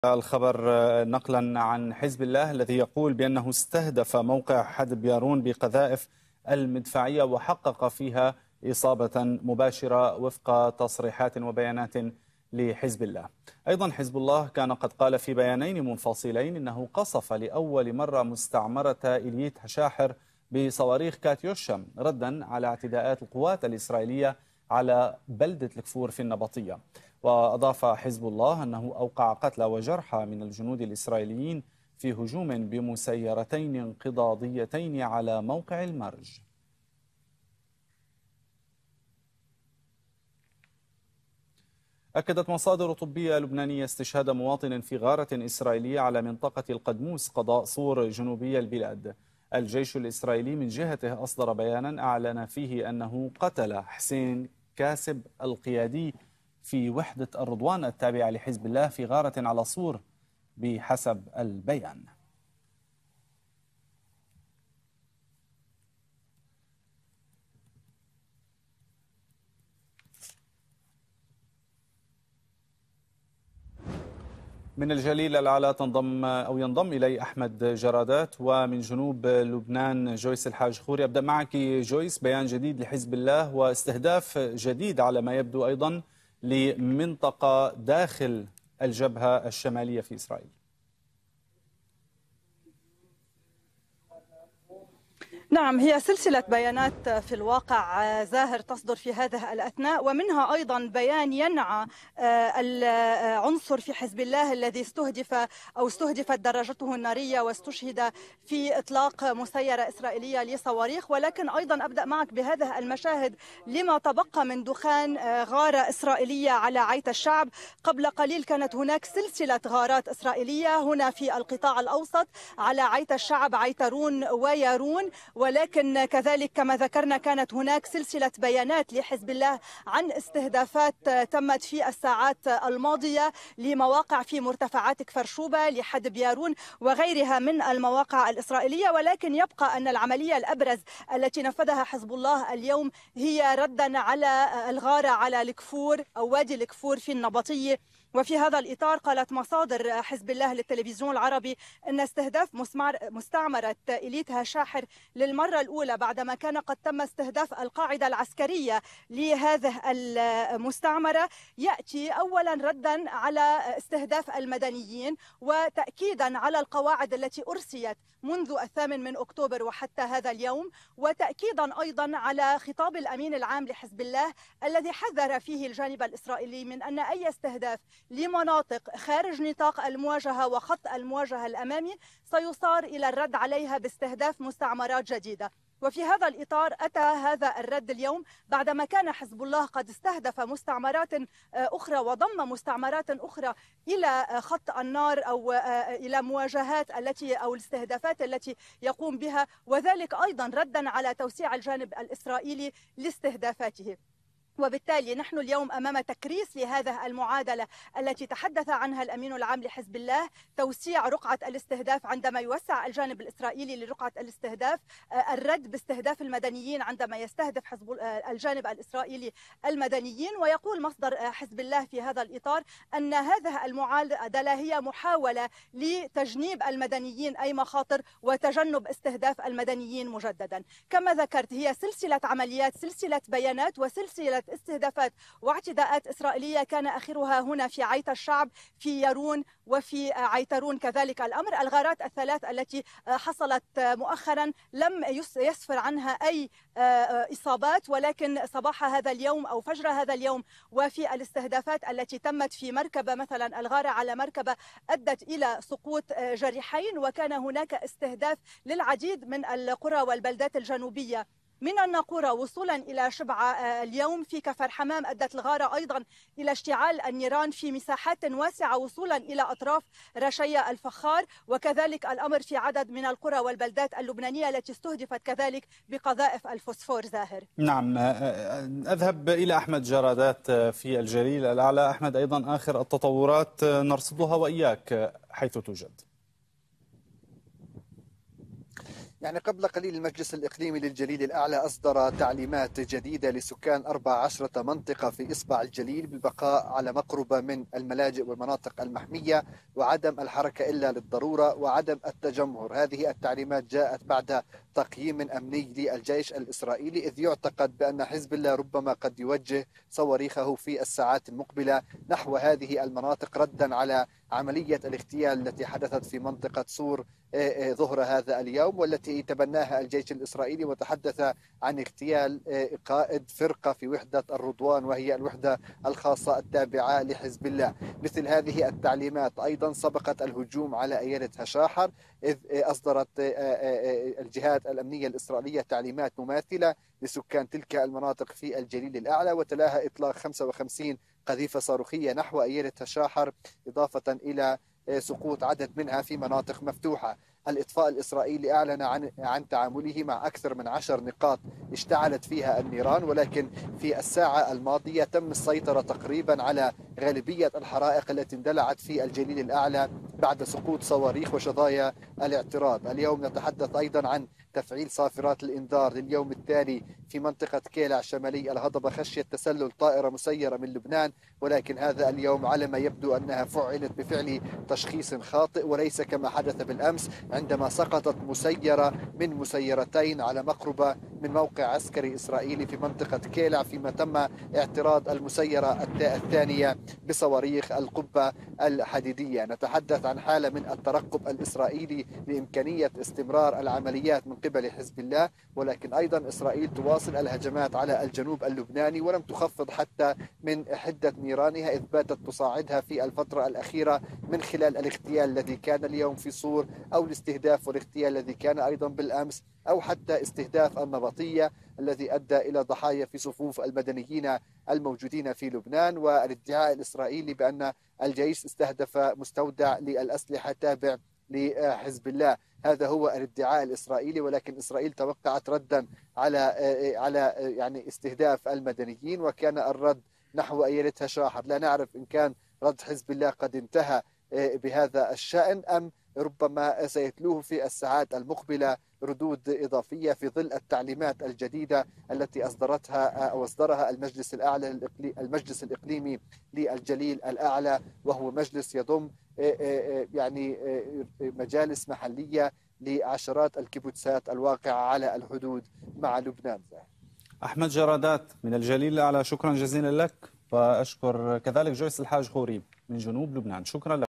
الخبر نقلا عن حزب الله الذي يقول بأنه استهدف موقع حدب يارون بقذائف المدفعية وحقق فيها إصابة مباشرة وفق تصريحات وبيانات لحزب الله. أيضا حزب الله كان قد قال في بيانين منفصلين إنه قصف لأول مرة مستعمرة إليت هشاحر بصواريخ كاتيوشا ردا على اعتداءات القوات الإسرائيلية على بلدة الكفور في النبطية. وأضاف حزب الله أنه أوقع قتلى وجرحى من الجنود الإسرائيليين في هجوم بمسيرتين انقضاضيتين على موقع المرج. أكدت مصادر طبية لبنانية استشهاد مواطن في غارة إسرائيلية على منطقة القدموس قضاء صور جنوبي البلاد. الجيش الإسرائيلي من جهته أصدر بيانا أعلن فيه أنه قتل حسين كاسب القيادي في وحدة الرضوان التابعة لحزب الله في غارة على صور بحسب البيان. من الجليل الأعلى ينضم إلي أحمد جرادات، ومن جنوب لبنان جويس الحاج خوري. أبدأ معك جويس. بيان جديد لحزب الله واستهداف جديد على ما يبدو أيضا لمنطقة داخل الجبهة الشمالية في إسرائيل. نعم، هي سلسلة بيانات في الواقع زاهر تصدر في هذه الأثناء، ومنها أيضا بيان ينعى العنصر في حزب الله الذي استهدفت دراجته النارية واستشهد في إطلاق مسيرة إسرائيلية لصواريخ. ولكن أيضا أبدأ معك بهذه المشاهد لما تبقى من دخان غارة إسرائيلية على عيت الشعب. قبل قليل كانت هناك سلسلة غارات إسرائيلية هنا في القطاع الأوسط على عيت الشعب، عيترون ويارون، ولكن كذلك كما ذكرنا كانت هناك سلسلة بيانات لحزب الله عن استهدافات تمت في الساعات الماضية لمواقع في مرتفعات كفر شوبة لحدب يارون وغيرها من المواقع الإسرائيلية. ولكن يبقى أن العملية الأبرز التي نفذها حزب الله اليوم هي ردا على الغارة على الكفور أو وادي الكفور في النبطية. وفي هذا الإطار قالت مصادر حزب الله للتلفزيون العربي أن استهداف مستعمرة إليت هشاحر للمرة الأولى بعدما كان قد تم استهداف القاعدة العسكرية لهذه المستعمرة يأتي أولا ردا على استهداف المدنيين وتأكيدا على القواعد التي أرسيت منذ 8 أكتوبر وحتى هذا اليوم، وتأكيدا أيضا على خطاب الأمين العام لحزب الله الذي حذر فيه الجانب الإسرائيلي من أن أي استهداف لمناطق خارج نطاق المواجهة وخط المواجهة الأمامي سيصار إلى الرد عليها باستهداف مستعمرات جديدة. وفي هذا الإطار أتى هذا الرد اليوم بعدما كان حزب الله قد استهدف مستعمرات أخرى وضم مستعمرات أخرى إلى خط النار أو إلى مواجهات أو الاستهدافات التي يقوم بها، وذلك أيضا ردا على توسيع الجانب الإسرائيلي لاستهدافاته. وبالتالي نحن اليوم أمام تكريس لهذه المعادلة التي تحدث عنها الأمين العام لحزب الله، توسيع رقعة الاستهداف عندما يوسع الجانب الإسرائيلي لرقعة الاستهداف، الرد باستهداف المدنيين عندما يستهدف الجانب الإسرائيلي المدنيين. ويقول مصدر حزب الله في هذا الإطار أن هذه المعادلة هي محاولة لتجنيب المدنيين أي مخاطر وتجنب استهداف المدنيين مجددا. كما ذكرت هي سلسلة عمليات، سلسلة بيانات وسلسلة استهدافات واعتداءات إسرائيلية كان آخرها هنا في عيت الشعب في يارون وفي عيترون كذلك الأمر. الغارات الثلاث التي حصلت مؤخرا لم يسفر عنها أي إصابات، ولكن صباح هذا اليوم أو فجر هذا اليوم وفي الاستهدافات التي تمت في مركبة مثلا الغارة على مركبة أدت إلى سقوط جريحين، وكان هناك استهداف للعديد من القرى والبلدات الجنوبية من الناقورة وصولا إلى شبعة اليوم. في كفر حمام أدت الغارة أيضا إلى اشتعال النيران في مساحات واسعة وصولا إلى أطراف رشية الفخار، وكذلك الأمر في عدد من القرى والبلدات اللبنانية التي استهدفت كذلك بقذائف الفوسفور. زاهر. نعم، أذهب إلى أحمد جرادات في الجليل الأعلى. أحمد، أيضا آخر التطورات نرصدها وإياك حيث توجد. يعني قبل قليل المجلس الإقليمي للجليل الأعلى أصدر تعليمات جديدة لسكان 14 منطقة في إصبع الجليل بالبقاء على مقربة من الملاجئ والمناطق المحمية، وعدم الحركة إلا للضرورة، وعدم التجمهر. هذه التعليمات جاءت بعد تقييم أمني للجيش الإسرائيلي، إذ يعتقد بأن حزب الله ربما قد يوجه صواريخه في الساعات المقبلة نحو هذه المناطق، ردا على عملية الاغتيال التي حدثت في منطقة صور ظهر هذا اليوم، والتي تبناها الجيش الإسرائيلي، وتحدث عن اغتيال قائد فرقة في وحدة الرضوان، وهي الوحدة الخاصة التابعة لحزب الله. مثل هذه التعليمات أيضا سبقت الهجوم على أيلة هشاحر، إذ أصدرت الجهات الأمنية الإسرائيلية تعليمات مماثلة لسكان تلك المناطق في الجليل الأعلى، وتلاها إطلاق 55 قذيفة صاروخية نحو أيلة هشاحر، إضافة إلى سقوط عدد منها في مناطق مفتوحة. الإطفاء الإسرائيلي أعلن عن تعامله مع أكثر من 10 نقاط اشتعلت فيها النيران، ولكن في الساعة الماضية تم السيطرة تقريبا على غالبية الحرائق التي اندلعت في الجليل الأعلى بعد سقوط صواريخ وشظايا الاعتراض. اليوم نتحدث أيضا عن تفعيل صافرات الإنذار لليوم التالي في منطقة كيلع شمالي الهضبة خشية تسلل طائرة مسيرة من لبنان، ولكن هذا اليوم على ما يبدو أنها فعلت بفعل تشخيص خاطئ، وليس كما حدث بالأمس عندما سقطت مسيرة من مسيرتين على مقربة من موقع عسكري إسرائيلي في منطقة كيلع، فيما تم اعتراض المسيرة الثانية بصواريخ القبة الحديدية. نتحدث عن حالة من الترقب الإسرائيلي لإمكانية استمرار العمليات من قبل حزب الله، ولكن أيضا إسرائيل تواصل الهجمات على الجنوب اللبناني، ولم تخفض حتى من حدة نيرانها، إذ باتت تصاعدها في الفترة الأخيرة من خلال الاغتيال الذي كان اليوم في صور، أو الاستهداف والاغتيال الذي كان أيضا بالأمس، أو حتى استهداف النبطية الذي أدى إلى ضحايا في صفوف المدنيين الموجودين في لبنان، والادعاء الإسرائيلي بأن الجيش استهدف مستودع للأسلحة تابع لحزب الله. هذا هو الادعاء الإسرائيلي، ولكن إسرائيل توقعت ردا على يعني استهداف المدنيين، وكان الرد نحو أيلة هشاحر. لا نعرف إن كان رد حزب الله قد انتهى بهذا الشأن، أم ربما سيتلوه في الساعات المقبلة ردود إضافية في ظل التعليمات الجديدة التي أصدرها المجلس الإقليمي للجليل الأعلى، وهو مجلس يضم يعني مجالس محلية لعشرات الكيبوتسات الواقعة على الحدود مع لبنان. أحمد جرادات من الجليل الأعلى، شكرا جزيلا لك، وأشكر كذلك جويس الحاج خوريب من جنوب لبنان، شكرا لك.